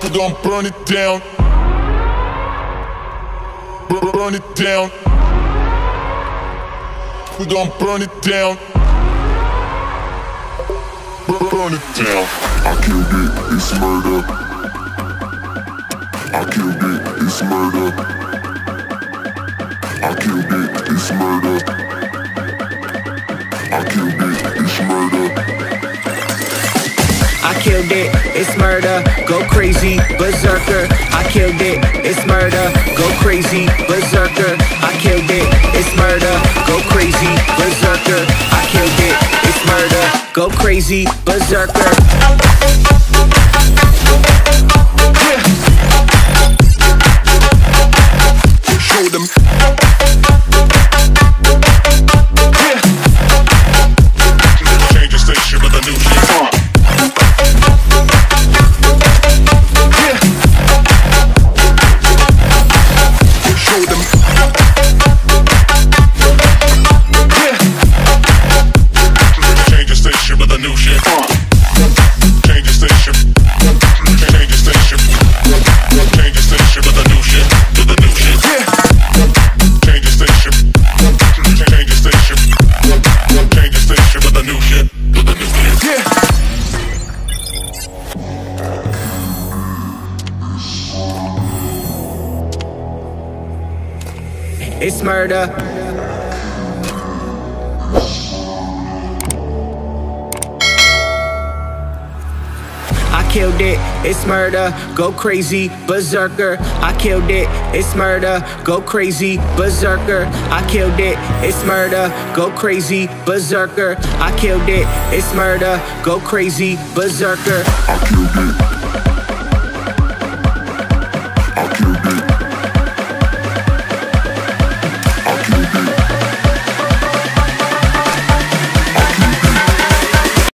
We gon' burn it down. Burn it down. We gon' burn it down. Burn it down. I killed it, it's murder. I killed it, it's murder. I killed it, it's murder. I killed it, it's murder. I killed it, it's murder, go crazy, berserker. I killed it, it's murder, go crazy, berserker. I killed it, it's murder, go crazy, berserker. I killed it, it's murder, go crazy, berserker. Show them. Change the station with a new shit. Show them. Change the station with a new shit. Change the station. Change the station. Change the station with a new shit. With a new shit. Change the station. Change the station. Change the station with a new shit. With a new shit. It's murder. I killed it, it's murder, go crazy, berserker. I killed it, it's murder, go crazy, berserker. I killed it, it's murder, go crazy, berserker. I killed it, it's murder, go crazy, berserker. I killed it.